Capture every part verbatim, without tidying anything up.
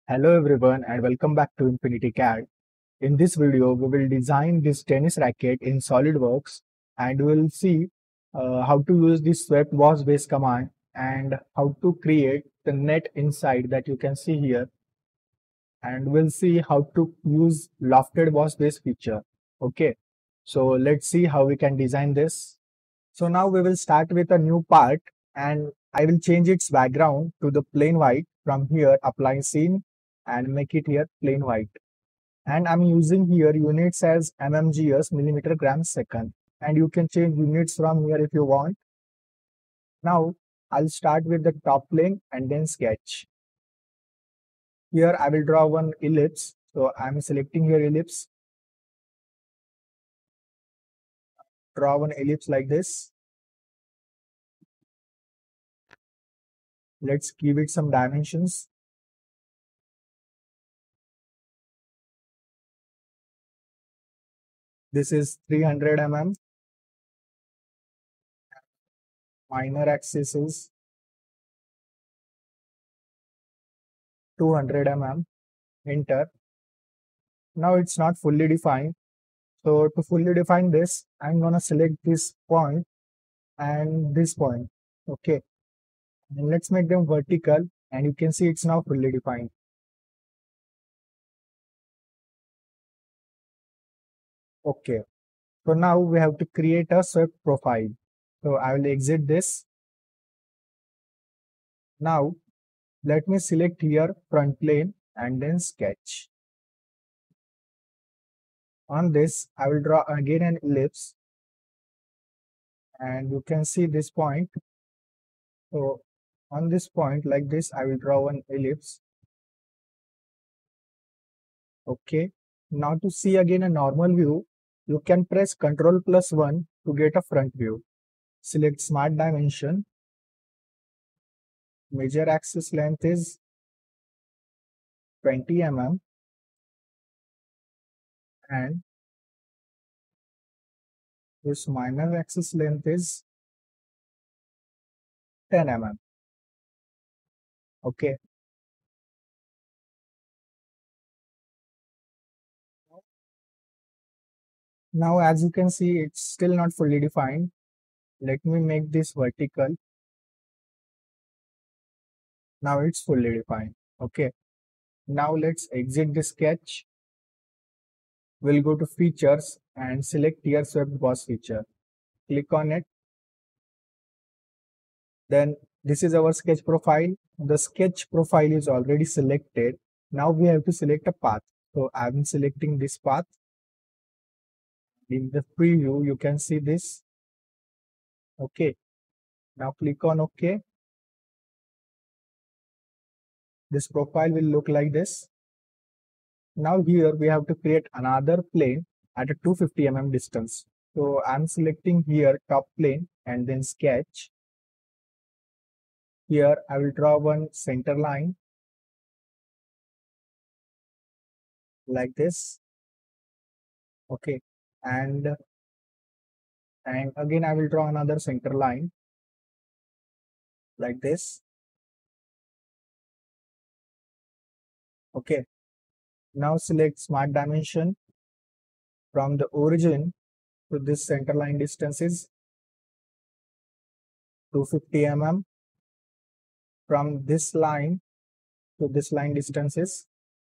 Hello everyone and welcome back to Infinity C A D. In this video, we will design this tennis racket in Solidworks and we will see uh, how to use the swept boss base command and how to create the net inside that you can see here, and we'll see how to use Lofted Boss base feature. Okay, so let's see how we can design this. So now we will start with a new part and I will change its background to the plain white. From here, apply scene and make it here plain white. And I'm using here units as mmgs, millimeter grams second. And you can change units from here if you want. Now I'll start with the top plane and then sketch. Here I will draw one ellipse. So I'm selecting here ellipse. Draw one ellipse like this. Let's give it some dimensions. This is three hundred millimeters. Minor axis is two hundred millimeters. Enter. Now it's not fully defined. So to fully define this, I'm gonna select this point and this point. Okay. And let's make them vertical and you can see it's now fully defined. Okay. So now we have to create a swept profile. So I will exit this. Now let me select here front plane and then sketch. On this, I will draw again an ellipse and you can see this point. So on this point like this, I will draw one ellipse. Okay. Now to see again a normal view, you can press Ctrl plus one to get a front view. Select Smart Dimension. Major axis length is twenty millimeters and this minor axis length is ten millimeters. Okay. Now as you can see, it's still not fully defined. Let me make this vertical. Now it's fully defined. Okay. Now let's exit the sketch. We'll go to features and select here swept boss feature. Click on it. Then this is our sketch profile. The sketch profile is already selected. Now we have to select a path. So I'm selecting this path. In the preview, you can see this. Okay. Now click on OK. This profile will look like this. Now here we have to create another plane at a two hundred fifty millimeter distance. So I'm selecting here top plane and then sketch. Here I will draw one center line like this. Okay. And and again I will draw another center line like this. Okay. Now select Smart Dimension. From the origin to this center line distance is two hundred fifty millimeters. From this line to this line distance is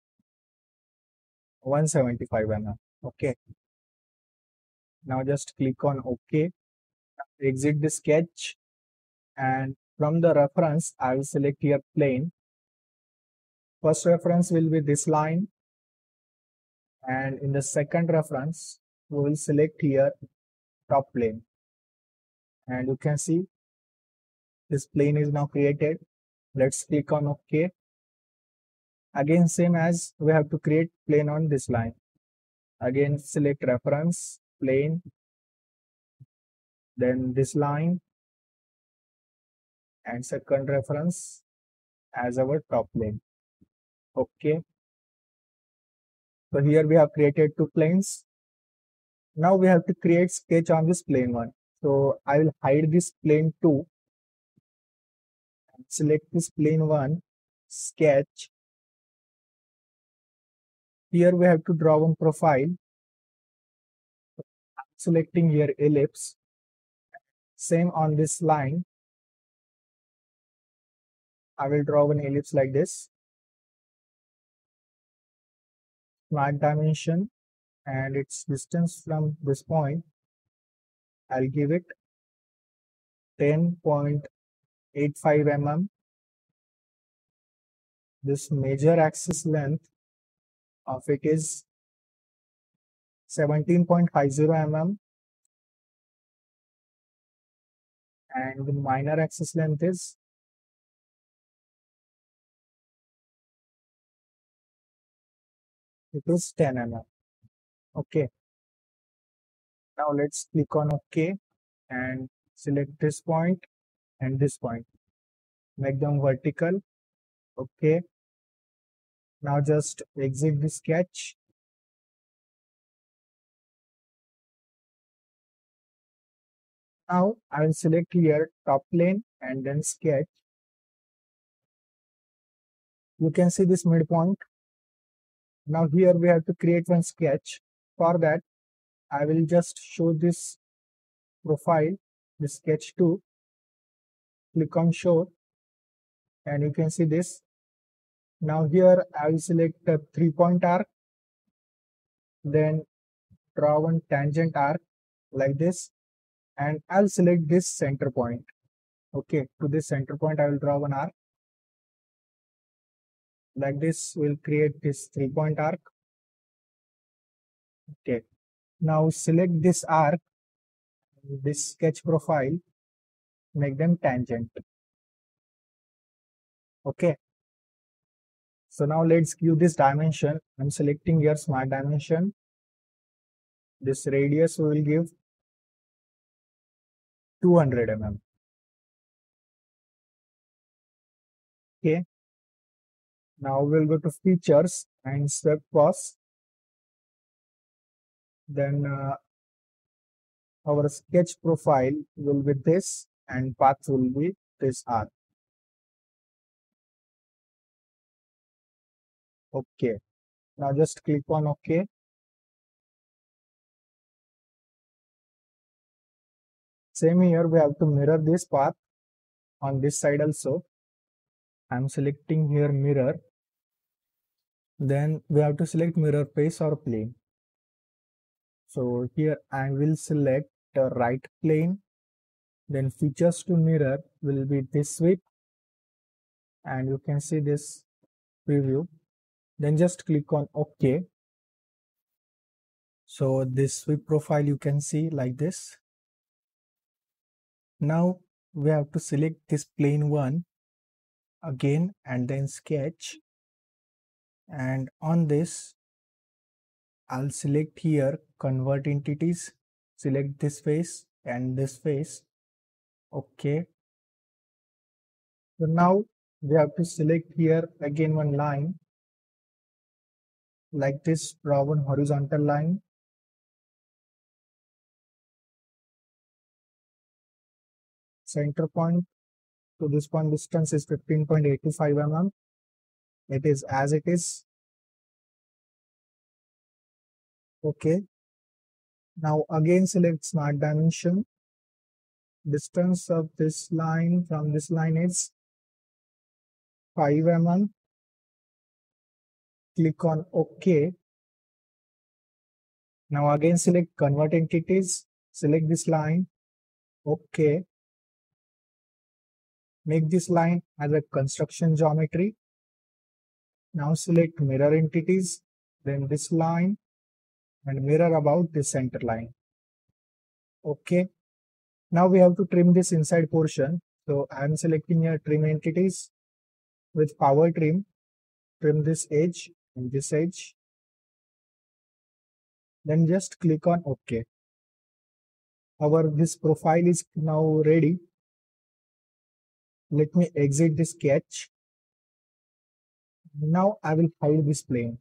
one hundred seventy-five millimeters. Okay. Now just click on OK. Exit the sketch and from the reference I will select here plane. First reference will be this line and in the second reference we will select here top plane and you can see this plane is now created. Let's click on OK. Again same as we have to create plane on this line. Again select reference plane, then this line and second reference as our top plane. Okay. So here we have created two planes. Now we have to create sketch on this plane one. So I will hide this plane two. Select this plane one, sketch, Here we have to draw one profile. Selecting here ellipse. Same on this line. I will draw an ellipse like this. Smart dimension and its distance from this point. I'll give it ten point eight five millimeters. This major axis length of it is seventeen point five zero millimeters and the minor axis length is it is ten millimeters. Okay. Now let's click on OK and select this point and this point. Make them vertical. Okay. Now just exit the sketch. Now I will select here top plane and then sketch. You can see this midpoint. Now here we have to create one sketch. For that, I will just show this profile, the sketch two. Click on show and you can see this. Now here I will select a three point arc, then draw one tangent arc like this, and I'll select this center point. Okay, to this center point I will draw one arc. Like this will create this three point arc. Okay, now select this arc, this sketch profile, make them tangent. Okay, so now let's give this dimension. I'm selecting here smart dimension. This radius we will give two hundred millimeters. Okay, now we'll go to features and swept boss. Then uh, our sketch profile will be this and path will be this arc. Okay, now just click on OK. Same here, we have to mirror this path on this side also. I'm selecting here mirror. Then we have to select mirror face or plane. So here I will select the right plane. Then features to mirror will be this sweep. And you can see this preview. Then just click on OK. So this sweep profile you can see like this. Now we have to select this plane one again and then sketch. And on this, I'll select here convert entities, select this face and this face. Okay. So now we have to select here again one line like this, draw one horizontal line. Center point to this point distance is fifteen point eight five millimeters. It is as it is. Okay. Now again select smart dimension. Distance of this line from this line is five millimeters. Click on OK. Now again select convert entities. Select this line. OK. Make this line as a construction geometry. Now select mirror entities. Then this line and mirror about this center line. Okay. Now we have to trim this inside portion. So I am selecting here trim entities with power trim. Trim this edge and this edge. Then just click on OK. Our this profile is now ready. Let me exit the sketch. Now I will hide this plane.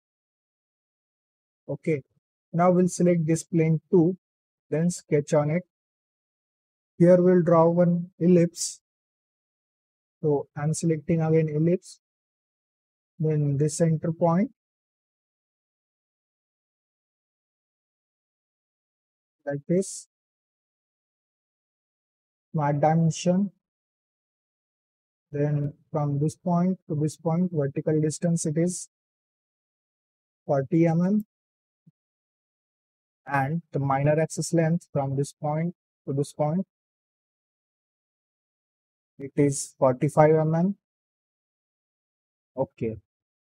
Okay. Now we'll select this plane two, then sketch on it. Here we'll draw one ellipse. So I'm selecting again ellipse. Then this center point. like this. Smart dimension. Then from this point to this point, vertical distance it is forty millimeters, and the minor axis length from this point to this point, it is forty-five millimeters. Okay.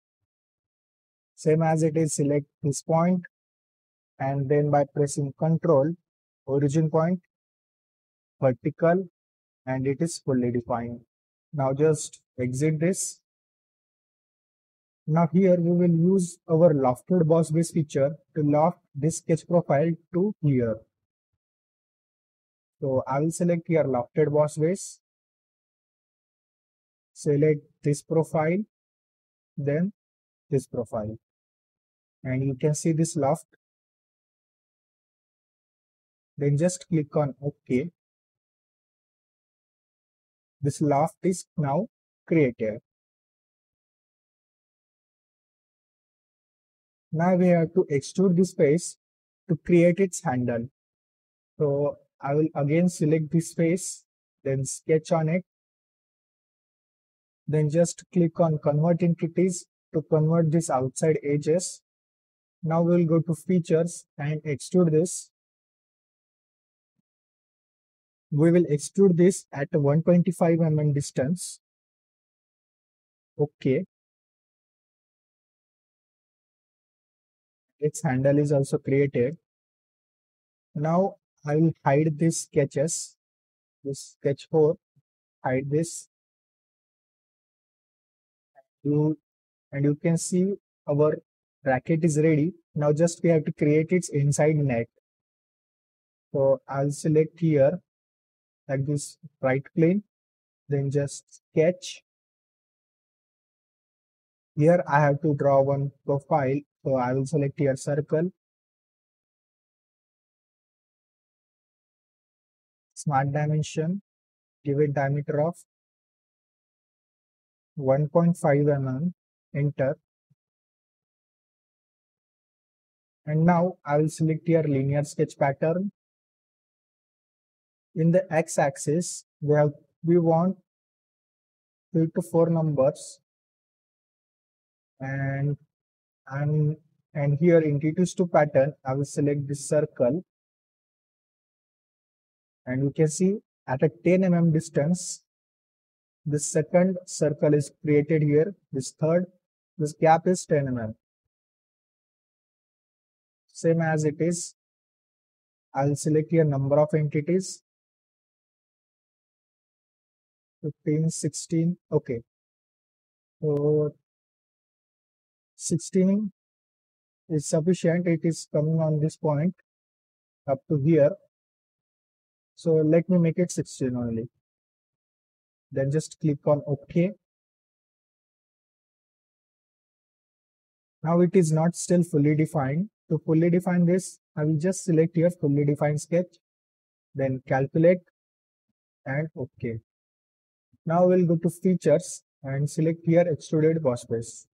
Same as it is, select this point, and then by pressing Control, origin point, vertical, and it is fully defined. Now just exit this. Now here we will use our Lofted Boss base feature to loft this sketch profile to here. So I will select here Lofted Boss base, select this profile, then this profile, and you can see this loft. Then just click on OK. This loft is now created. Now we have to extrude this face to create its handle. So I will again select this face, then sketch on it. Then just click on Convert Entities to convert these outside edges. Now we will go to Features and extrude this. We will extrude this at one hundred twenty-five millimeter distance. Okay. Its handle is also created. Now I will hide these sketches. This sketch four, hide this. You, and you can see our racket is ready. Now just we have to create its inside net. So I'll select here like this right plane, then just sketch. Here I have to draw one profile. So I will select here circle, smart dimension, give it diameter of one point five millimeters, enter. And now I will select here linear sketch pattern. In the x-axis, we have we want three to four numbers, and and and here in T two to pattern, I will select this circle, and you can see at a ten millimeter distance, this second circle is created here. This third, this gap is ten millimeters. Same as it is, I'll select here number of entities, fifteen, sixteen, okay. So sixteen is sufficient, it is coming on this point up to here. So let me make it sixteen only. Then just click on OK. Now it is not still fully defined. To fully define this, I will just select here fully defined sketch, then calculate and OK. Now we'll go to features and select here extruded boss base.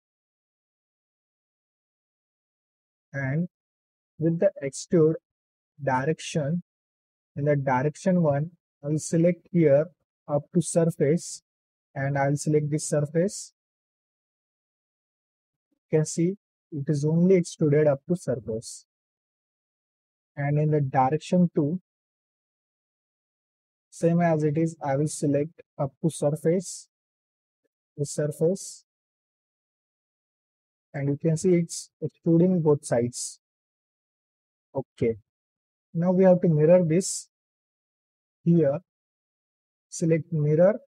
And with the extrude direction, in the direction one, I will select here up to surface, and I will select this surface. You can see it is only extruded up to surface. And in the direction two, same as it is, I will select up to surface, the surface, and you can see it's extruding both sides. Okay. Now we have to mirror this here. Select mirror.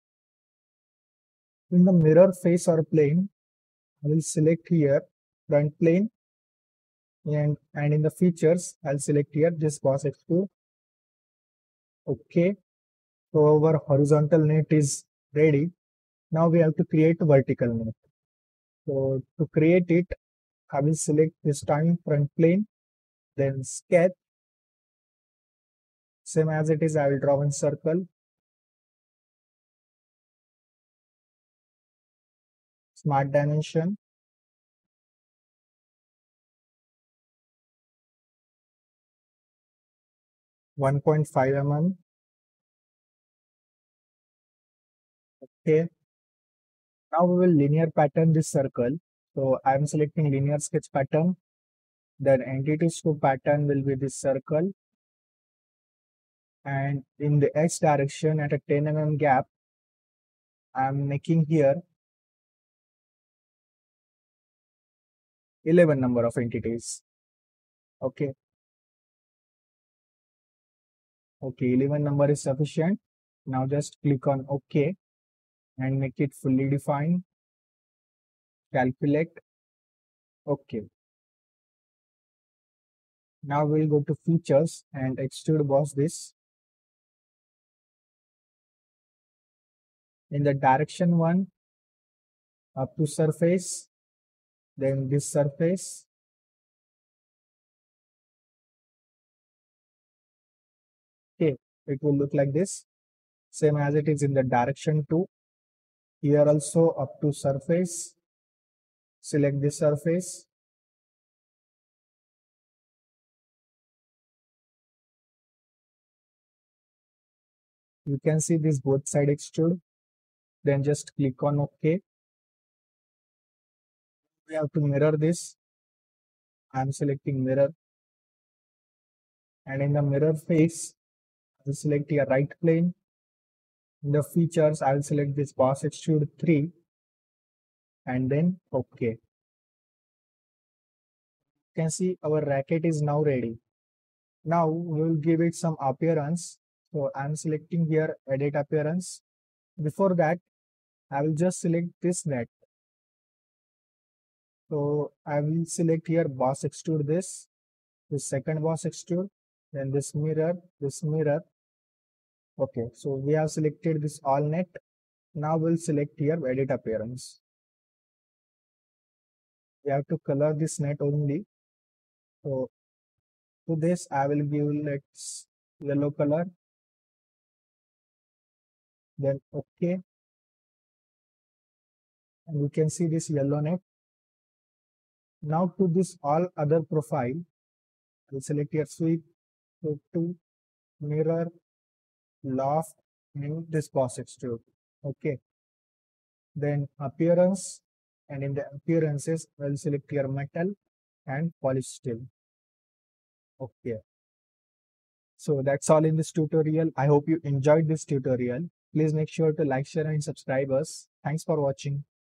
In the mirror face or plane, I will select here front plane, and, and in the features, I'll select here this boss extrude. Okay. So our horizontal net is ready. Now we have to create a vertical net. So to create it, I will select this time front plane, then sketch. Same as it is, I will draw one circle. Smart dimension. one point five millimeters. Okay. Now we will linear pattern this circle. So I am selecting linear sketch pattern. Then entities to pattern will be this circle. And in the x direction at a ten millimeter gap, I am making here eleven number of entities. Okay. Okay, eleven number is sufficient. Now just click on OK and make it fully defined. Calculate. Okay. Now we'll go to features and extrude boss this. In the direction one, up to surface, then this surface. Okay, it will look like this. Same as it is in the direction two. Here also up to surface. Select this surface. You can see this both side extrude. Then just click on OK. We have to mirror this. I am selecting mirror. And in the mirror face, I will select your right plane. In the features, I will select this boss extrude three and then OK. You can see our racket is now ready. Now we will give it some appearance. So I am selecting here edit appearance. Before that, I will just select this net. So I will select here boss extrude this, this second boss extrude, then this mirror, this mirror. Okay, so we have selected this all net. Now we'll select here edit appearance. We have to color this net only. So to this I will give let's yellow color. Then OK. And you can see this yellow net. Now to this all other profile, we'll select here sweep, sweep to mirror, loft, and this boss extrude. Okay. Then appearance, and in the appearances, I'll select here metal and polish steel. Okay. So that's all in this tutorial. I hope you enjoyed this tutorial. Please make sure to like, share, and subscribe us. Thanks for watching.